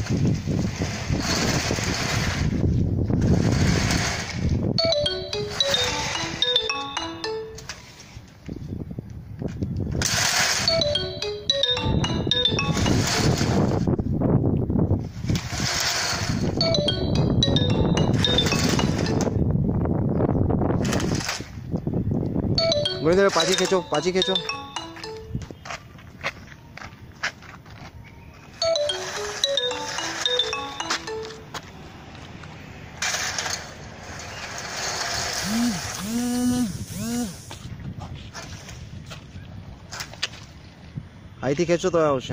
मुड़ी तेरे पाजी खींचो, पाजी खींचो। आई थी खींचो तो आवश्य।